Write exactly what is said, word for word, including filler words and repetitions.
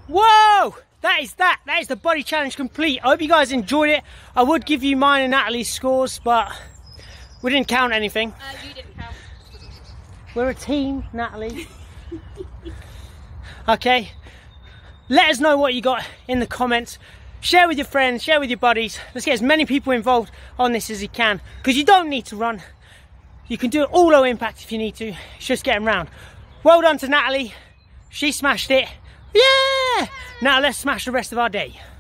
Whoa! That is that. That is the body challenge complete. I hope you guys enjoyed it. I would give you mine and Natalie's scores, but we didn't count anything. Uh, you didn't count. We're a team, Natalie. Okay. Let us know what you got in the comments. Share with your friends, share with your buddies. Let's get as many people involved on this as you can. Because you don't need to run. You can do it all low impact if you need to. It's just getting round. Well done to Natalie. She smashed it. Yeah! Now let's smash the rest of our day.